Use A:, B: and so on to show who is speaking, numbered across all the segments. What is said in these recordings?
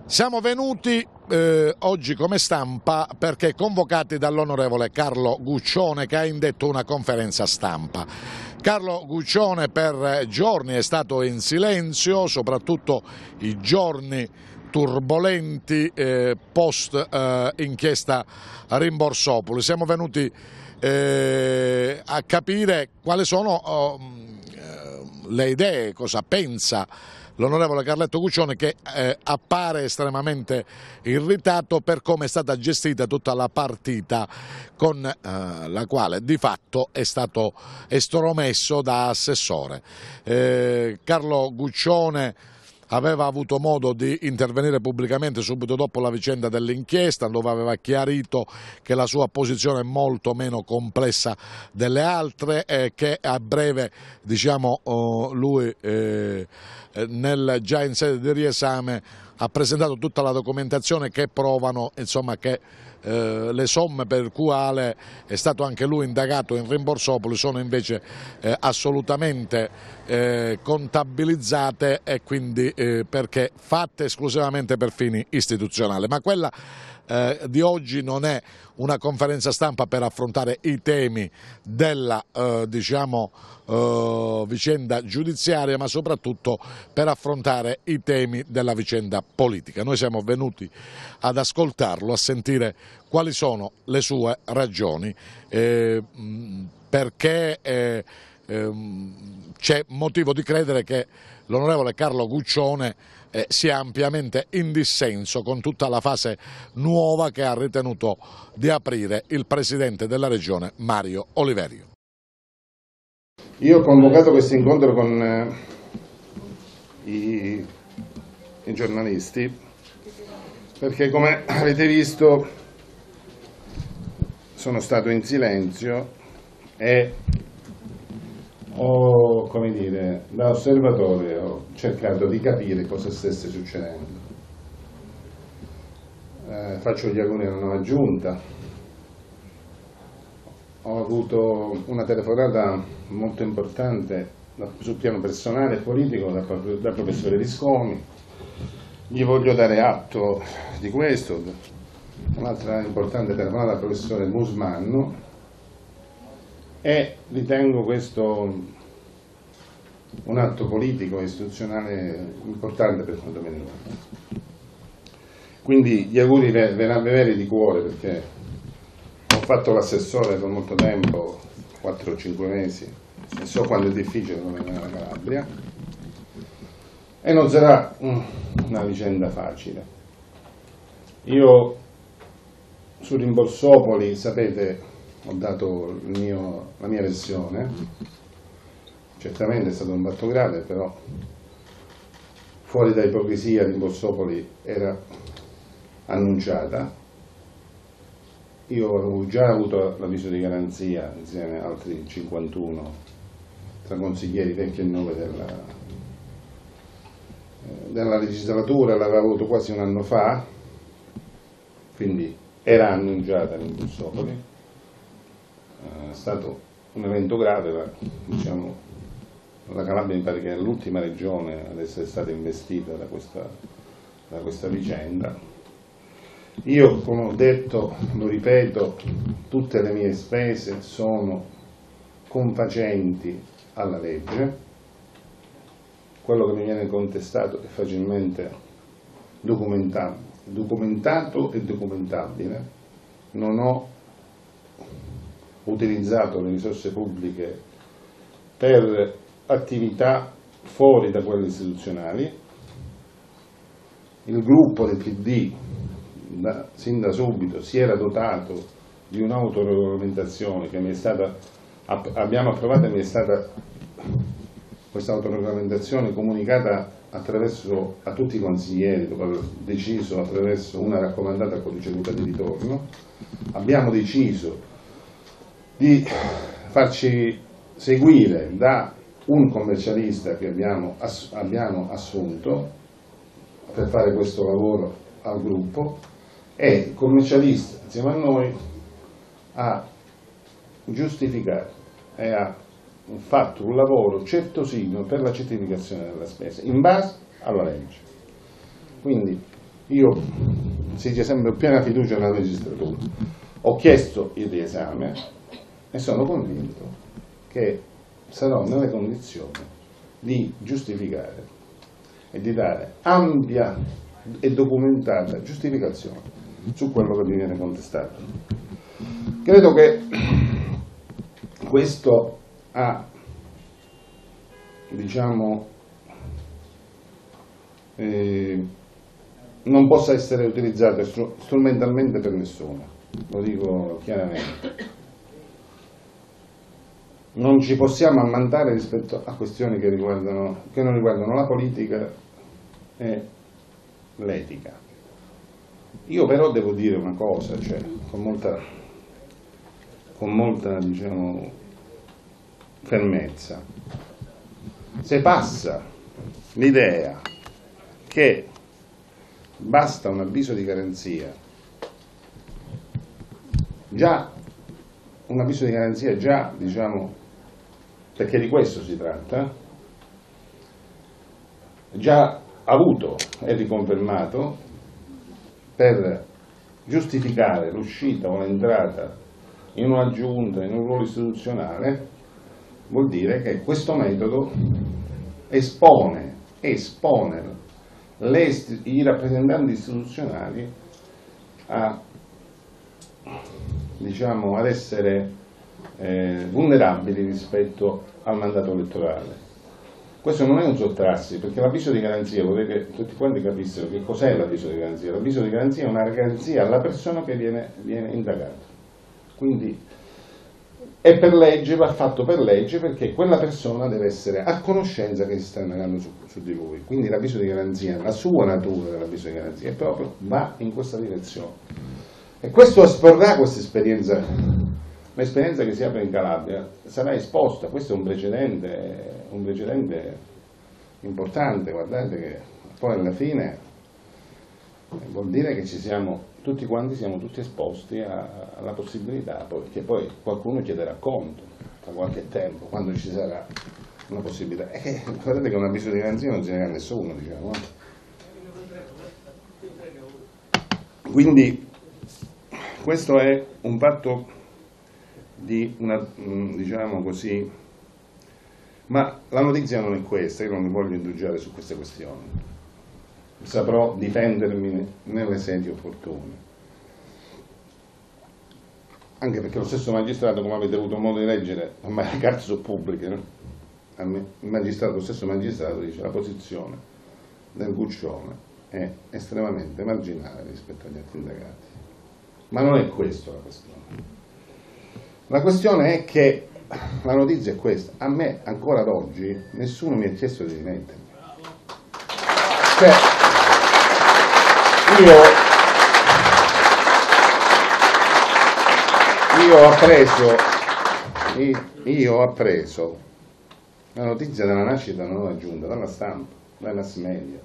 A: Siamo venuti oggi come stampa perché convocati dall'onorevole Carlo Guccione, che ha indetto una conferenza stampa. Carlo Guccione per giorni è stato in silenzio, soprattutto i giorni turbolenti post inchiesta Rimborsopoli. Siamo venuti a capire quali sono le idee, cosa pensa l'onorevole Carletto Guccione, che appare estremamente irritato per come è stata gestita tutta la partita con la quale di fatto è stato estromesso da assessore. Carlo Guccione aveva avuto modo di intervenire pubblicamente subito dopo la vicenda dell'inchiesta, dove aveva chiarito che la sua posizione è molto meno complessa delle altre e che a breve, diciamo, lui già in sede di riesame ha presentato tutta la documentazione che provano, insomma, che le somme per cui è stato anche lui indagato in Rimborsopoli sono invece assolutamente contabilizzate, e quindi perché fatte esclusivamente per fini istituzionali. Ma quella di oggi non è una conferenza stampa per affrontare i temi della vicenda giudiziaria, ma soprattutto per affrontare i temi della vicenda politica. Noi siamo venuti ad ascoltarlo, a sentire quali sono le sue ragioni, perché c'è motivo di credere che l'onorevole Carlo Guccione sia ampiamente in dissenso con tutta la fase nuova che ha ritenuto di aprire il presidente della regione Mario Oliverio.
B: Io ho convocato questo incontro con i giornalisti perché, come avete visto, sono stato in silenzio e come dire, da osservatore ho cercato di capire cosa stesse succedendo. Faccio gli auguri alla nuova giunta. Ho avuto una telefonata molto importante sul piano personale e politico dal professore Viscomi. Gli voglio dare atto di questo. Un'altra importante telefonata al professore Musmanno, e ritengo questo un atto politico e istituzionale importante per quanto mi riguarda. Quindi gli auguri veri di cuore, perché ho fatto l'assessore per molto tempo, 4 o 5 mesi, e so quanto è difficile governare la Calabria, e non sarà una vicenda facile. Io su Rimborsopoli, sapete, ho dato la mia versione. Certamente è stato un fatto grave, però fuori da ipocrisia Rimborsopoli era annunciata. Io avevo già avuto l'avviso di garanzia insieme a altri 51 tra consiglieri vecchi e nuovi della legislatura, l'avevo avuto quasi un anno fa, quindi era annunciata Rimborsopoli. È stato un evento grave, ma diciamo, la Calabria mi pare che è l'ultima regione ad essere stata investita da questa vicenda. Io, come ho detto, lo ripeto, tutte le mie spese sono confacenti alla legge. Quello che mi viene contestato è facilmente documentato e documentabile. Non ho utilizzato le risorse pubbliche per attività fuori da quelle istituzionali. Il gruppo del PD sin da subito si era dotato di un'autoregolamentazione che abbiamo approvato, e mi è stata questa autoregolamentazione comunicata a tutti i consiglieri, dopo aver deciso attraverso una raccomandata codice muta di ritorno. Abbiamo deciso di farci seguire da un commercialista che abbiamo assunto per fare questo lavoro al gruppo, e il commercialista insieme a noi ha giustificato e ha fatto un lavoro certosino per la certificazione della spesa in base alla legge. Quindi io si dice sempre piena fiducia nella magistratura, ho chiesto il riesame e sono convinto che sarò nelle condizioni di giustificare e di dare ampia e documentata giustificazione su quello che mi viene contestato. Credo che questo ha, diciamo, non possa essere utilizzato strumentalmente per nessuno, lo dico chiaramente. Non ci possiamo ammantare rispetto a questioni che non riguardano la politica e l'etica. Io però devo dire una cosa, cioè, con molta diciamo, fermezza. Se passa l'idea che basta un avviso di garanzia, già un avviso di garanzia già, diciamo, perché di questo si tratta, già avuto e riconfermato per giustificare l'uscita o l'entrata in una giunta, in un ruolo istituzionale, vuol dire che questo metodo espone i rappresentanti istituzionali a, diciamo, ad essere vulnerabili rispetto al mandato elettorale. Questo non è un sottrarsi, perché l'avviso di garanzia, vorrei che tutti quanti capissero che cos'è l'avviso di garanzia. L'avviso di garanzia è una garanzia alla persona che viene indagata. Quindi è per legge, va fatto per legge, perché quella persona deve essere a conoscenza che si sta indagando su di lui. Quindi l'avviso di garanzia, la sua natura dell'avviso di garanzia, è proprio va in questa direzione. E questo esporrà questa esperienza, l'esperienza che si apre in Calabria sarà esposta. Questo è un precedente importante, guardate che poi alla fine vuol dire che tutti quanti siamo tutti esposti alla possibilità che poi qualcuno chiederà conto tra qualche tempo, quando ci sarà una possibilità. Guardate che un avviso di garanzia non si nega a nessuno, diciamo. Quindi questo è un fatto di una, diciamo così, ma la notizia non è questa, io non mi voglio indugiare su queste questioni. Saprò difendermi nelle sedi opportune, anche perché lo stesso magistrato, come avete avuto modo di leggere, ormai le carte sono pubbliche, no? Lo stesso magistrato dice che la posizione del Guccione è estremamente marginale rispetto agli altri indagati. Ma non è questa la questione. La questione è che la notizia è questa: a me ancora ad oggi nessuno mi ha chiesto di dimettermi. Cioè, io ho appreso la notizia della nascita della nuova giunta dalla stampa, dai mass media.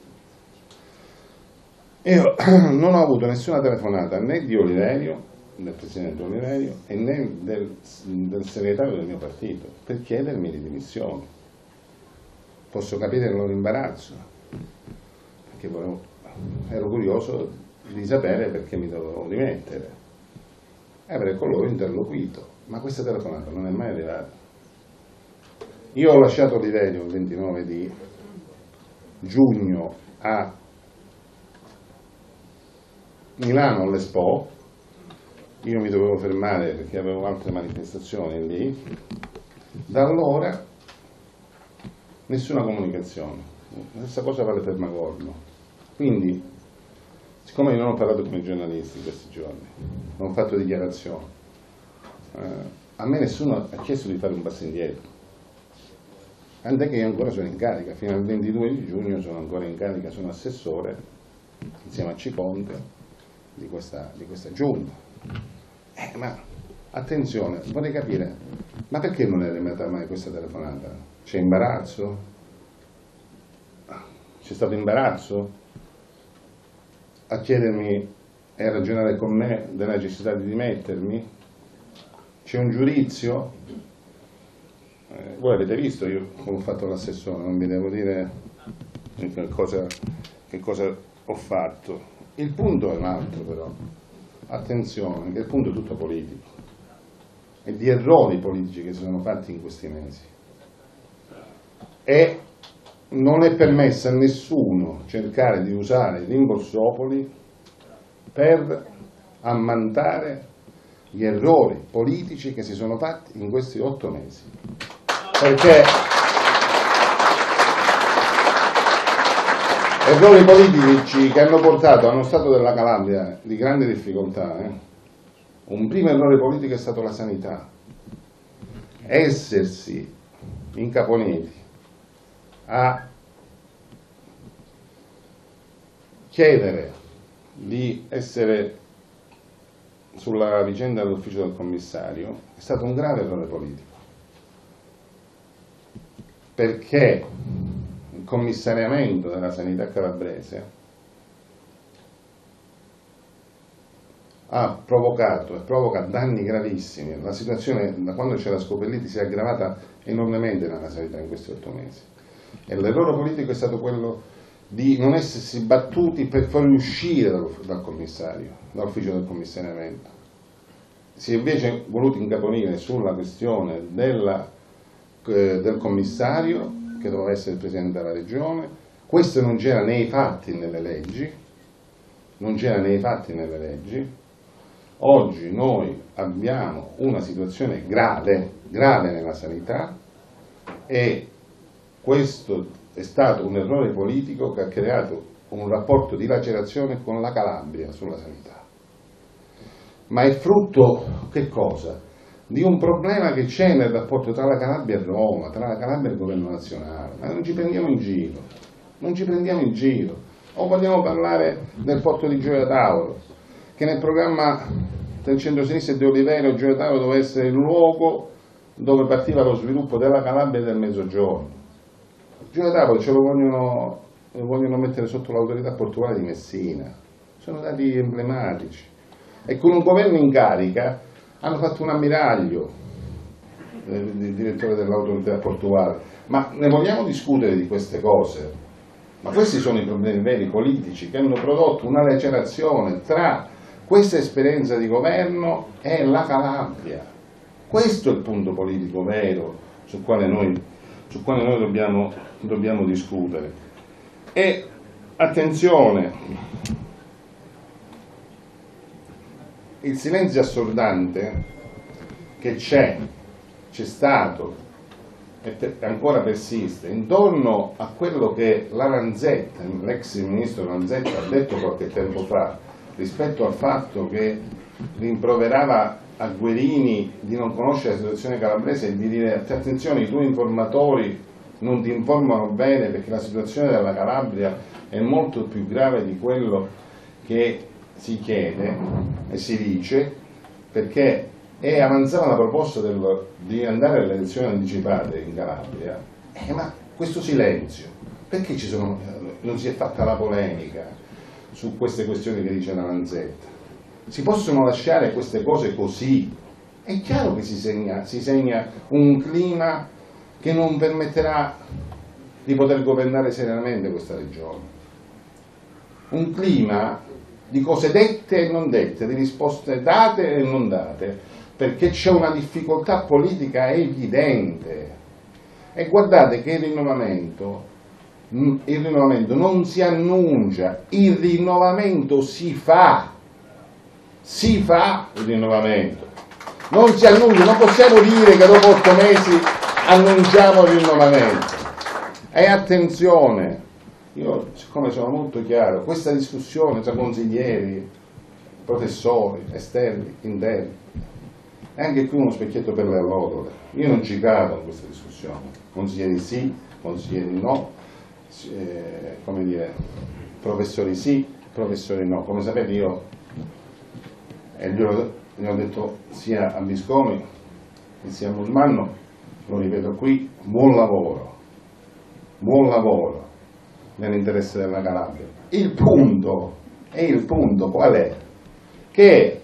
B: Io non ho avuto nessuna telefonata né di Oliverio, del presidente Oliverio, e né del segretario del mio partito per chiedermi le dimissioni. Posso capire il loro imbarazzo, perché ero curioso di sapere perché mi dovevo dimettere e avrei con loro interloquito, ma questa telefonata non è mai arrivata. Io ho lasciato Oliverio il 29 di giugno a Milano all'Expo, io mi dovevo fermare perché avevo altre manifestazioni lì. Da allora nessuna comunicazione. La stessa cosa vale per Magorno. Quindi, siccome io non ho parlato con i giornalisti in questi giorni, non ho fatto dichiarazioni, a me nessuno ha chiesto di fare un passo indietro. Tant'è che io ancora sono in carica, fino al 22 di giugno sono ancora in carica, sono assessore insieme a Ciponte di questa giunta. Ma attenzione, vorrei capire, ma perché non è arrivata mai questa telefonata? C'è imbarazzo? C'è stato imbarazzo a chiedermi e a ragionare con me della necessità di dimettermi? C'è un giudizio? Voi avete visto io come ho fatto l'assessore, non vi devo dire che cosa ho fatto. Il punto è un altro però, attenzione, che il punto è tutto politico, e di errori politici che si sono fatti in questi mesi, e non è permesso a nessuno cercare di usare Rimborsopoli per ammantare gli errori politici che si sono fatti in questi 8 mesi, perché errori politici che hanno portato a uno stato della Calabria di grande difficoltà. Un primo errore politico è stato la sanità. Essersi incaponiti a chiedere di essere sulla vicenda dell'ufficio del commissario è stato un grave errore politico, perché il commissariamento della sanità calabrese ha provocato e provoca danni gravissimi. La situazione, da quando c'è la Scopelliti, si è aggravata enormemente nella sanità in questi 8 mesi, e l'errore politico è stato quello di non essersi battuti per fuoriuscire dal commissario, dall'ufficio del commissariamento. Si è invece voluto incaponire sulla questione del commissario, che doveva essere il Presidente della Regione. Questo non c'era nei fatti nelle leggi, non c'era nei fatti nelle leggi. Oggi noi abbiamo una situazione grave nella sanità, e questo è stato un errore politico che ha creato un rapporto di lacerazione con la Calabria sulla sanità. Ma è frutto, che cosa? Di un problema che c'è nel rapporto tra la Calabria e Roma, tra la Calabria e il governo nazionale. Ma non ci prendiamo in giro, non ci prendiamo in giro. O vogliamo parlare del porto di Gioia Tauro, che nel programma del centro-sinistra e di Olivero, Gioia Tauro doveva essere il luogo dove partiva lo sviluppo della Calabria e del Mezzogiorno. Gioia Tauro ce lo vogliono mettere sotto l'autorità portuale di Messina. Sono dati emblematici. E con un governo in carica hanno fatto un ammiraglio il direttore dell'autorità portuale. Ma ne vogliamo discutere di queste cose? Ma questi sono i problemi veri politici che hanno prodotto una lacerazione tra questa esperienza di governo e la Calabria. Questo è il punto politico vero sul quale noi dobbiamo discutere. E attenzione, il silenzio assordante che c'è stato e ancora persiste intorno a quello che la Lanzetta, l'ex ministro Lanzetta, ha detto qualche tempo fa rispetto al fatto che rimproverava a Guerini di non conoscere la situazione calabrese e di dire: attenzione, i tuoi informatori non ti informano bene, perché la situazione della Calabria è molto più grave di quello che si chiede e si dice, perché avanzava la proposta di andare alle elezioni anticipate in Calabria. Ma questo silenzio, perché non si è fatta la polemica su queste questioni che dice la Lanzetta? Si possono lasciare queste cose così? È chiaro che si segna un clima che non permetterà di poter governare serenamente questa regione. Un clima di cose dette e non dette, di risposte date e non date, perché c'è una difficoltà politica evidente. E guardate che il rinnovamento non si annuncia, il rinnovamento si fa il rinnovamento, non si annuncia. Non possiamo dire che dopo 8 mesi annunciamo il rinnovamento. E attenzione, io siccome sono molto chiaro, questa discussione tra consiglieri, professori, esterni, interni, è anche qui uno specchietto per le allodole. Io non ci cado in questa discussione, consiglieri sì, consiglieri no, come dire, professori sì, professori no. Come sapete io, e glielo ho detto sia a Viscomi che sia a Musmanno, lo ripeto qui: buon lavoro nell'interesse della Calabria. Il punto qual è? Che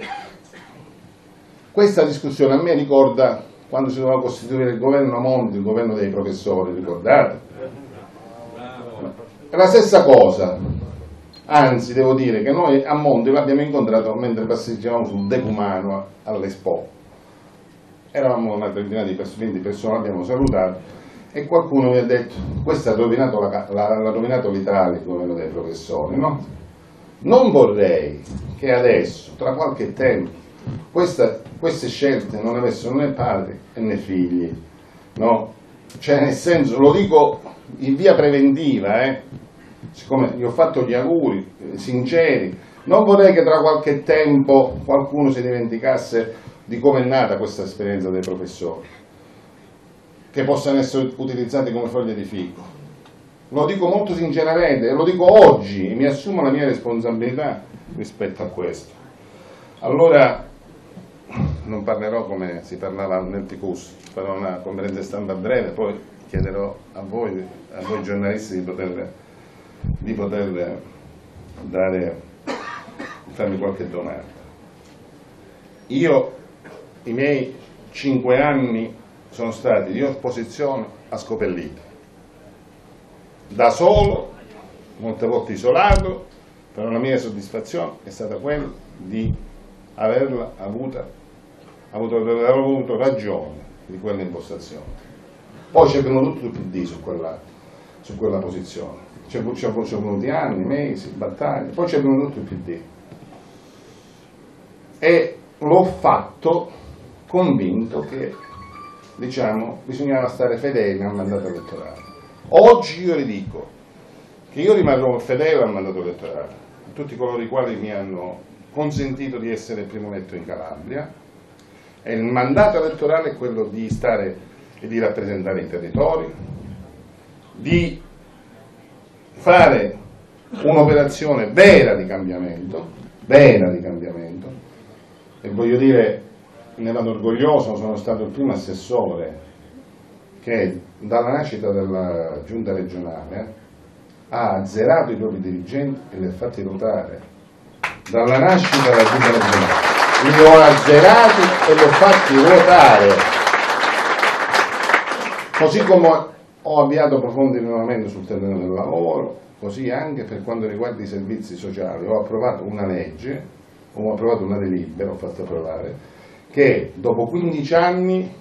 B: questa discussione a me ricorda quando si doveva costituire il governo Monti, il governo dei professori, ricordate? È la stessa cosa. Anzi, devo dire che noi a Monte l'abbiamo incontrato mentre passeggiavamo sul Decumano all'Expo. Eravamo una trentina di 20 persone, l'abbiamo salutato e qualcuno mi ha detto: questo ha rovinato l'ha rovinato l'Italia, il governo dei professori, no? Non vorrei che adesso, tra qualche tempo, queste scelte non avessero né padri né figli, no? Cioè, nel senso, lo dico in via preventiva, siccome gli ho fatto gli auguri sinceri, non vorrei che tra qualche tempo qualcuno si dimenticasse di come è nata questa esperienza dei professori, che possano essere utilizzati come foglie di fico. Lo dico molto sinceramente e lo dico oggi e mi assumo la mia responsabilità rispetto a questo. Allora, non parlerò come si parlava nel TICUS, farò una conferenza stampa breve, poi chiederò a voi giornalisti di poter farmi qualche domanda. I miei 5 anni sono stati di opposizione a Scopelliti, da solo, molte volte isolato, però la mia soddisfazione è stata quella di aver avuto ragione di quella impostazione. Poi c'è venuto tutto il PD su quella posizione, ci sono venuti anni, mesi, battaglie, poi c'è venuto tutto il PD e l'ho fatto convinto che, diciamo, bisognava stare fedeli al mandato elettorale. Oggi io le dico che io rimarrò fedele al mandato elettorale, a tutti coloro i quali mi hanno consentito di essere il primo eletto in Calabria, e il mandato elettorale è quello di stare e di rappresentare i territori, di fare un'operazione vera di cambiamento, e voglio dire, ne vado orgoglioso, sono stato il primo assessore che dalla nascita della giunta regionale ha azzerato i propri dirigenti e li ha fatti votare. Dalla nascita della giunta regionale li ho azzerati e li ho fatti votare. Così come ho avviato profondi rinnovamenti sul terreno del lavoro, così anche per quanto riguarda i servizi sociali. Ho approvato una legge, ho approvato una delibera, ho fatto approvare, che dopo 15 anni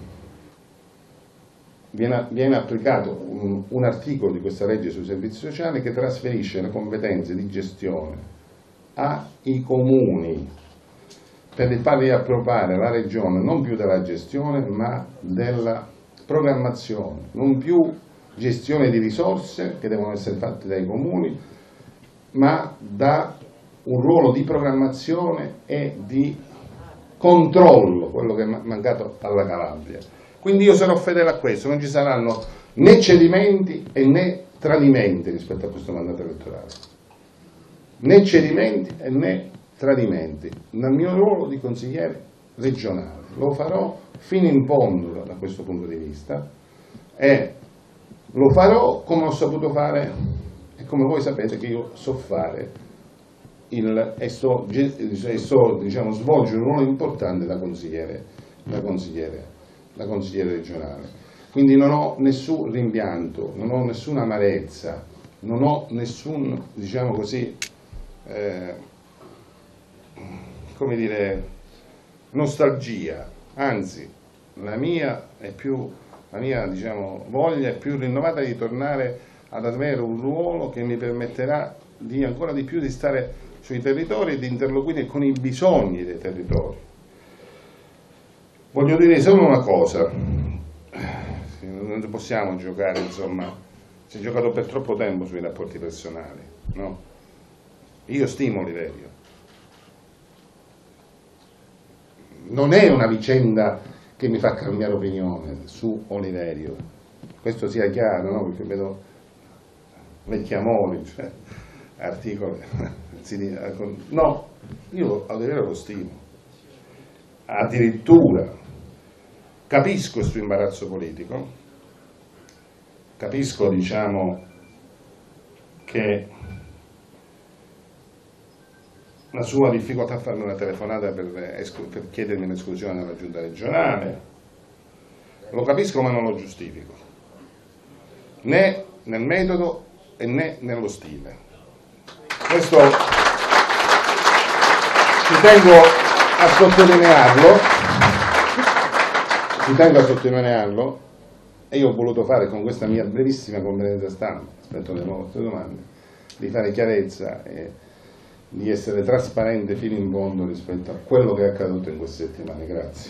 B: viene applicato un articolo di questa legge sui servizi sociali che trasferisce le competenze di gestione ai comuni, per farli approvare la regione non più della gestione ma della programmazione, non più gestione di risorse che devono essere fatte dai comuni, ma da un ruolo di programmazione e di controllo, quello che è mancato alla Calabria. Quindi io sarò fedele a questo, non ci saranno né cedimenti e né tradimenti rispetto a questo mandato elettorale, né cedimenti e né tradimenti nel mio ruolo di consigliere regionale. Lo farò fino in fondo da questo punto di vista e lo farò come ho saputo fare e come voi sapete che io so fare e so diciamo, svolgere un ruolo importante da consigliere regionale. Quindi non ho nessun rimpianto, non ho nessuna amarezza, non ho nessun, diciamo così, come dire, nostalgia, anzi la mia diciamo, voglia è più rinnovata di tornare ad avere un ruolo che mi permetterà di ancora di più di stare sui territori e di interloquire con i bisogni dei territori. Voglio dire solo una cosa, non possiamo giocare, insomma, si è giocato per troppo tempo sui rapporti personali, no? Io stimo Oliverio, non è una vicenda che mi fa cambiare opinione su Oliverio, questo sia chiaro, no? Perché vedo vecchi amori, cioè articoli, no, io Oliverio lo stimo, addirittura capisco il suo imbarazzo politico, capisco, diciamo, che la sua difficoltà a farmi una telefonata per chiedermi l'esclusione dalla giunta regionale, lo capisco ma non lo giustifico, né nel metodo e né nello stile. Questo ci tengo a sottolinearlo, e io ho voluto fare con questa mia brevissima conferenza stampa, aspetto le vostre domande, di fare chiarezza e di essere trasparente fino in fondo rispetto a quello che è accaduto in queste settimane. Grazie.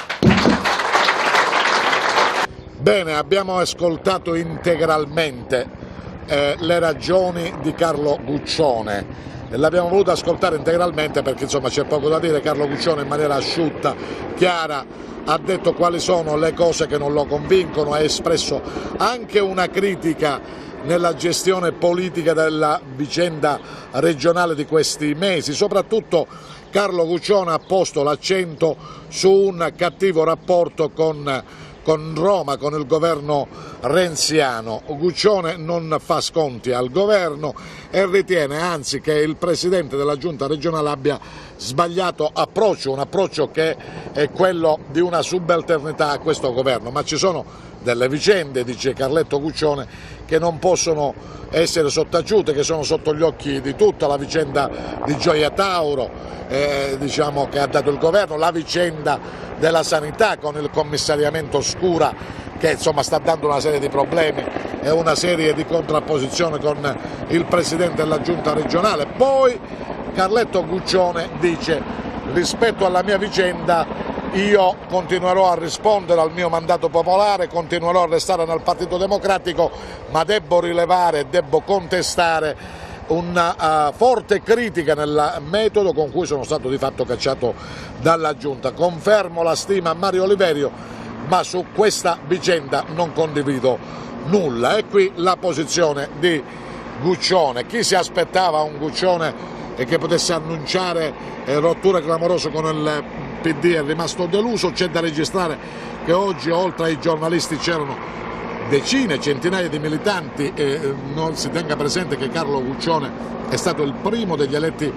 A: Bene, abbiamo ascoltato integralmente le ragioni di Carlo Guccione. L'abbiamo voluto ascoltare integralmente perché insomma c'è poco da dire. Carlo Guccione in maniera asciutta, chiara, ha detto quali sono le cose che non lo convincono, ha espresso anche una critica nella gestione politica della vicenda regionale di questi mesi. Soprattutto Carlo Guccione ha posto l'accento su un cattivo rapporto con Roma, con il governo renziano. Guccione non fa sconti al governo e ritiene anzi che il presidente della giunta regionale abbia sbagliato approccio, un approccio che è quello di una subalternità a questo governo, ma ci sono delle vicende, dice Carletto Guccione, che non possono essere sottaciute, che sono sotto gli occhi di tutta la vicenda di Gioia Tauro, diciamo, che ha dato il governo, la vicenda della sanità con il commissariamento Scura che insomma sta dando una serie di problemi e una serie di contrapposizioni con il presidente della giunta regionale. Poi Carletto Guccione dice: rispetto alla mia vicenda io continuerò a rispondere al mio mandato popolare, continuerò a restare nel Partito Democratico, ma debbo rilevare, debbo contestare una forte critica nel metodo con cui sono stato di fatto cacciato dalla giunta. Confermo la stima a Mario Oliverio, ma su questa vicenda non condivido nulla. E qui la posizione di Guccione. Chi si aspettava un Guccione che potesse annunciare rotture clamorose con il PD è rimasto deluso. C'è da registrare che oggi oltre ai giornalisti c'erano decine, centinaia di militanti, e non si tenga presente che Carlo Guccione è stato il primo degli eletti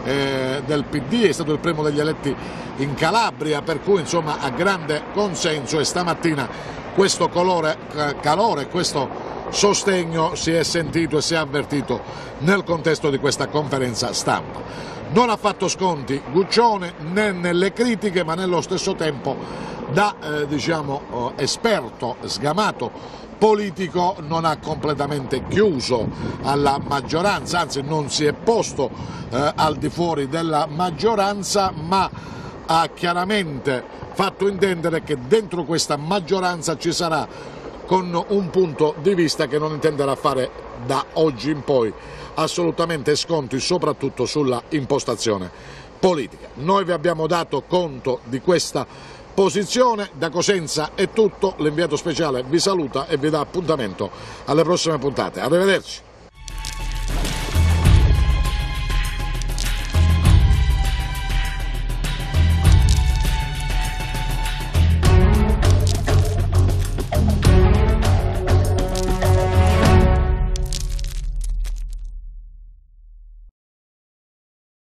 A: del PD, è stato il primo degli eletti in Calabria, per cui insomma ha grande consenso, e stamattina questo calore, questo sostegno si è sentito e si è avvertito nel contesto di questa conferenza stampa. Non ha fatto sconti Guccione né nelle critiche, ma nello stesso tempo da esperto sgamato politico non ha completamente chiuso alla maggioranza, anzi non si è posto al di fuori della maggioranza, ma ha chiaramente fatto intendere che dentro questa maggioranza ci sarà, con un punto di vista che non intenderà fare da oggi in poi assolutamente sconti, soprattutto sulla impostazione politica. Noi vi abbiamo dato conto di questa posizione. Da Cosenza è tutto, l'inviato speciale vi saluta e vi dà appuntamento alle prossime puntate. Arrivederci.